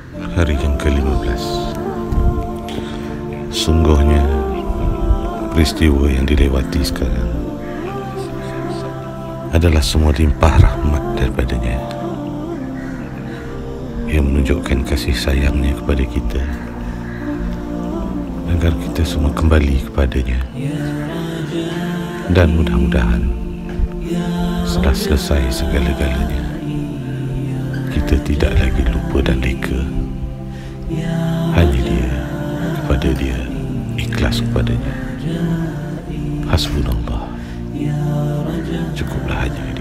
Hari yang ke-15. Sungguhnya peristiwa yang dilewati sekarang adalah semua limpah rahmat daripadanya, yang menunjukkan kasih sayangnya kepada kita agar kita semua kembali kepadanya. Dan mudah-mudahan setelah selesai segala-galanya, kita tidak lagi lupa dan leka. Hanya dia, kepada dia, ikhlas kepadanya. Hasbunallah, cukuplah hanya dia.